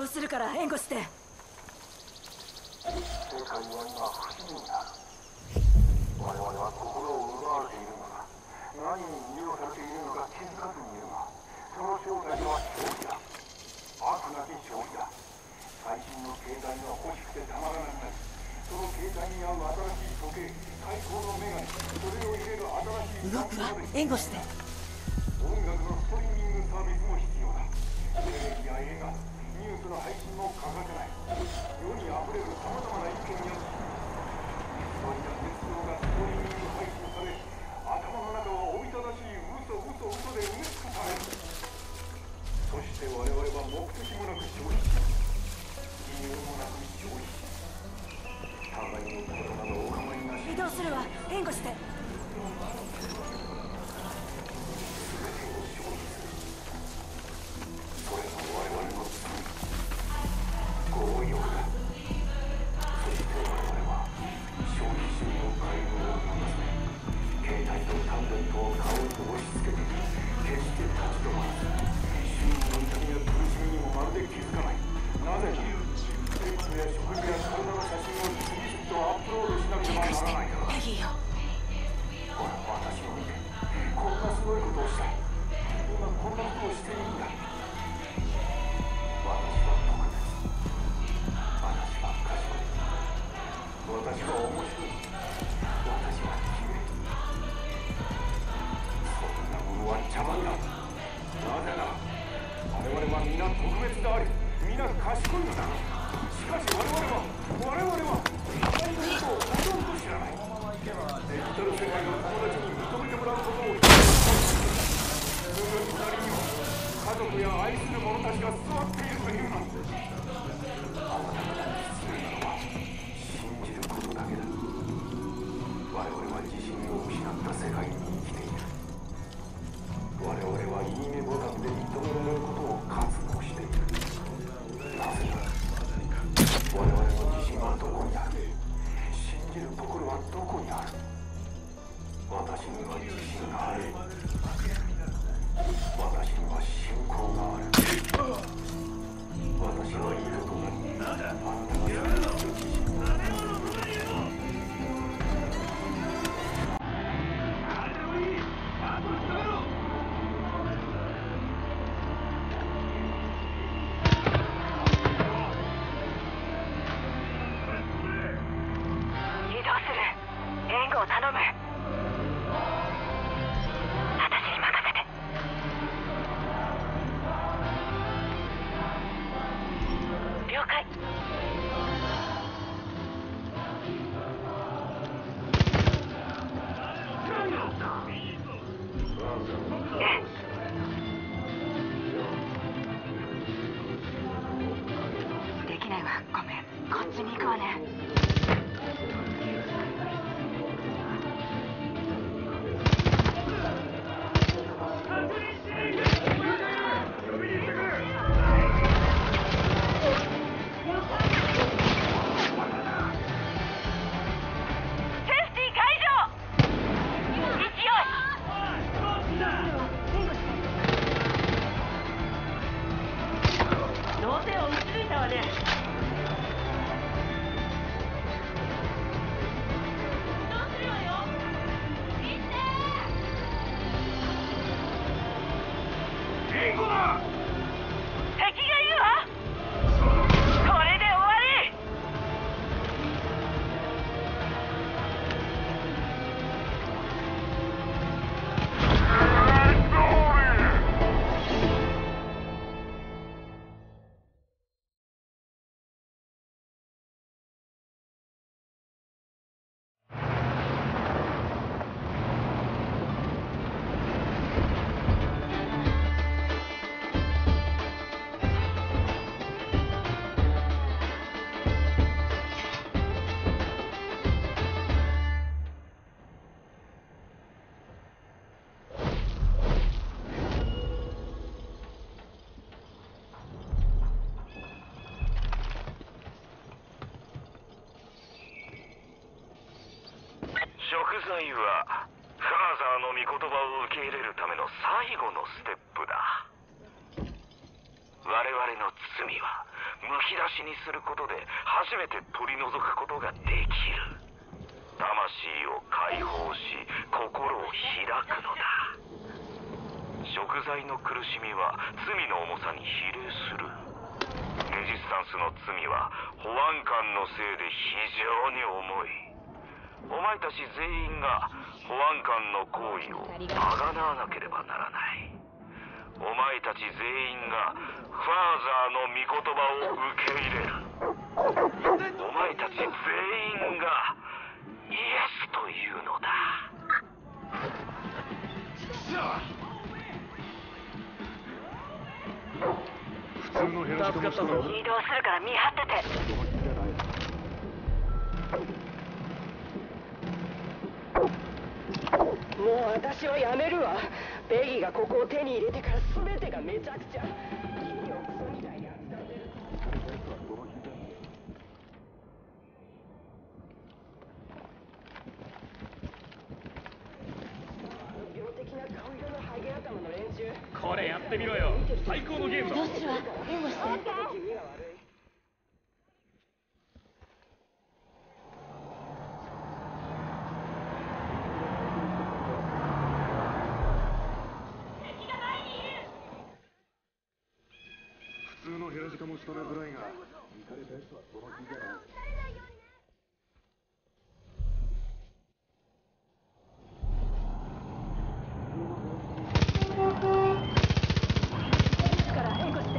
動するから援護して。 世界は今不思議になる。我々は心を奪われているのだ。何に魅了されているのか気づかずにいるが、その正体は勝利だ。悪なき勝利だ。最新の携帯が欲しくてたまらなくなり、その携帯に合う新しい時計、最高のメガネ、それを入れる新しい動くわ、援護して。 音楽のストリーミングサービスも必要だ。テレビや映画、ニュースの配信も欠かせない。世にあふれるさまざまな意見やそういった熱情がストリーミング配信され、頭の中はおびただしい嘘で埋め尽くされる。そして我々は目的もなく消費し、理由もなく消費し、互いのことなどお構いなし。 移動するわ、援護して。 贖罪はファーザーの御言葉を受け入れるための最後のステップだ。我々の罪はむき出しにすることで初めて取り除くことができる。魂を解放し心を開くのだ。贖罪の苦しみは罪の重さに比例する。レジスタンスの罪は保安官のせいで非常に重い。お前たち全員が保安官の行為をあがなわなければならない。お前たち全員がファーザーの御言葉を受け入れる。お前たち全員がイエスというのだ。 普通のヘラジカもしたら移動するから見張ってて。 もう私はやめるわ。ベギーがここを手に入れてから全てがめちゃくちゃ。君をクソみたいに扱ってる。病的な顔色のハゲ頭の連中。 これやってみろよ。最高のゲームだ。 どうするわ。援護して。 君が悪い。 普通のヘラジカも仕留めづらいが、見かれたやつはその気じゃない。 から援護して。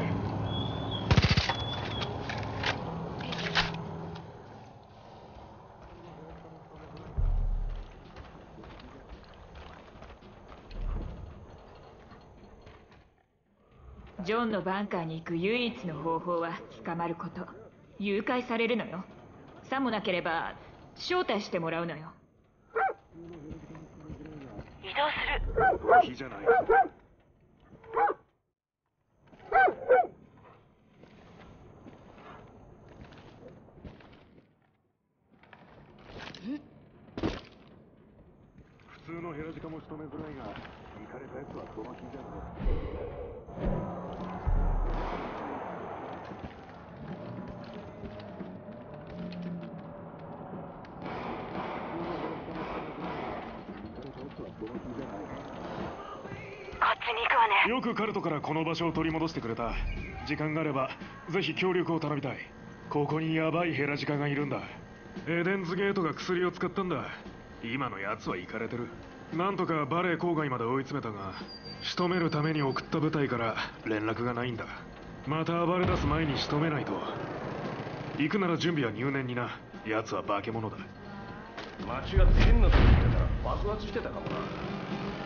ジョンのバンカーに行く唯一の方法は捕まること。誘拐されるのよ。さもなければ招待してもらうのよ。 移動する。 その気じゃない。普通のヘラジカも仕留めづらいが、見かれたやつはその気じゃない。 こっちに行くわね。 よくカルトからこの場所を取り戻してくれた。時間があればぜひ協力を頼みたい。ここにヤバいヘラジカがいるんだ。エデンズゲートが薬を使ったんだ。今のやつはイカれてる。なんとかバレー郊外まで追い詰めたが、仕留めるために送った部隊から連絡がないんだ。また暴れ出す前に仕留めないと。行くなら準備は入念にな。やつは化け物だ。 間違って変なとこ行ってたら爆発してたかもな。